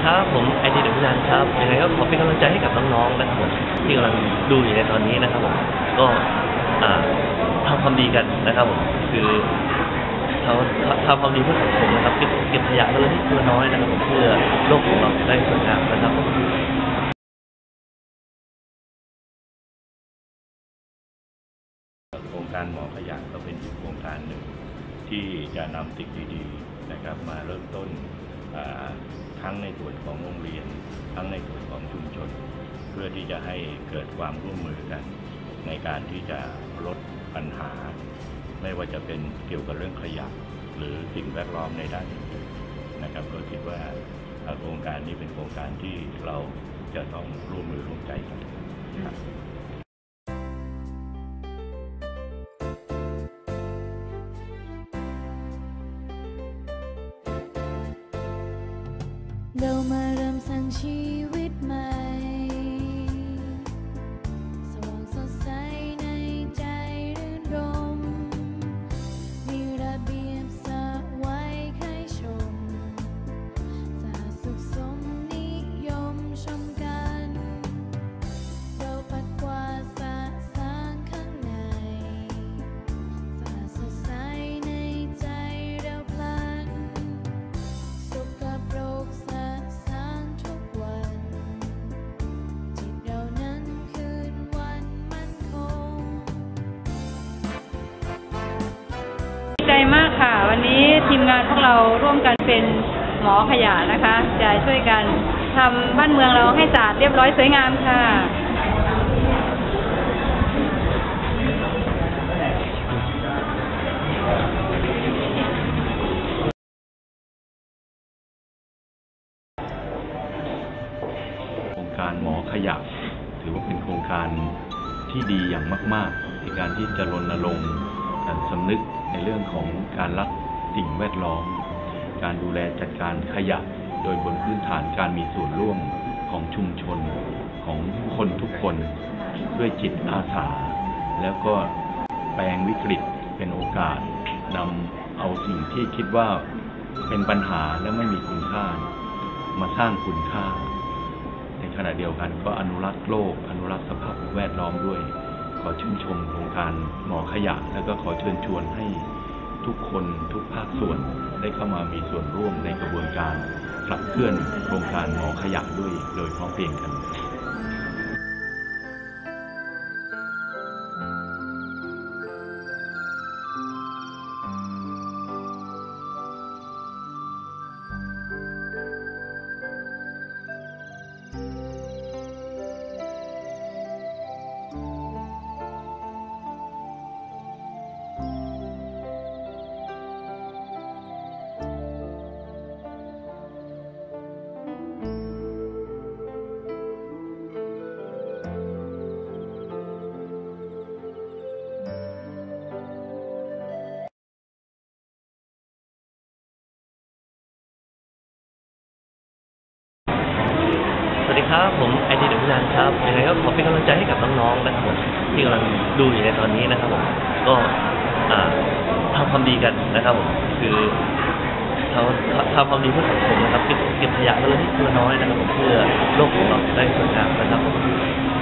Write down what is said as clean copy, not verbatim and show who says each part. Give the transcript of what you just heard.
Speaker 1: ครับผมไอทีเด็กพิจารณ์ครับยังไงก็ขอเป็นกำลังใจให้กับน้องๆนะครับผมที่กำลังดูอยู่ในตอนนี้นะครับผมก็ทำความดีกันนะครับผมคือเขาทำความดีเพื่อสังคมนะครับเก็บขยะคนละนิดคนละน้อยนะครับผมเพื่อโลกของเราได้สวยงามนะครับ
Speaker 2: โครงการหมอขยะก็เป็นอีกโครงการหนึ่งที่จะนำสิ่งดีๆนะครับมาเริ่มต้นทั้งในส่วนของโรงเรียนทั้งในส่วนของชุมชนเพื่อที่จะให้เกิดความร่วมมือกันในการที่จะลดปัญหาไม่ว่าจะเป็นเกี่ยวกับเรื่องขยะหรือสิ่งแวดล้อมในด้านอื่นๆนะครับก็คิดว่าโครงการนี้เป็นโครงการที่เราจะต้องร่วมมือร่วมใจกันครับ
Speaker 3: เรามาเริ่มสร้างชีวิตใหม่สว่างสดใสในใจรื่นรมมีระเบียบสะไว้ใครชมสะอาดสุขสมนิยมชมกันเราปัดกวาดสะสางข้างในสะอาดสดใสในใจเราพลันสกปรก
Speaker 4: ใจมากค่ะวันนี้ทีมงานพวกเราร่วมกันเป็นหมอขยะนะคะจะช่วยกันทำบ้านเมืองเราให้สะอาดเรียบร้อยสวยงามค่ะ
Speaker 2: โครงการหมอขยะถือว่าเป็นโครงการที่ดีอย่างมากๆในการที่จะรณรงค์การสำนึกในเรื่องของการรักสิ่งแวดล้อมการดูแลจัดการขยะโดยบนพื้นฐานการมีส่วนร่วมของชุมชนของคนทุกคนด้วยจิตอาสาแล้วก็แปลงวิกฤตเป็นโอกาสนำเอาสิ่งที่คิดว่าเป็นปัญหาและไม่มีคุณค่ามาสร้างคุณค่าในขณะเดียวกันก็อนุรักษ์โลกอนุรักษ์สภาพแวดล้อมด้วยขอชื่นชมโครงการหมอขยะแล้วก็ขอเชิญชวนให้ทุกคนทุกภาคส่วนได้เข้ามามีส่วนร่วมในกระบวนการขับเคลื่อนโครงการหมอขยะด้วยโดยพร้อมเพรียงกัน
Speaker 1: สวัสดีครับผมไอทีเด็กพิจารณ์ครับยังไงก็ขอเป็นกำลังใจให้กับน้องๆนะครับผมที่กำลังดูอยู่ในตอนนี้นะครับผมก็ทำความดีกันนะครับผมคือเขาทำความดีเพื่อสังคมนะครับเก็บขยะคนละนิดคนละน้อยนะครับผมเพื่อโลกของเราได้สวยงามนะครับผม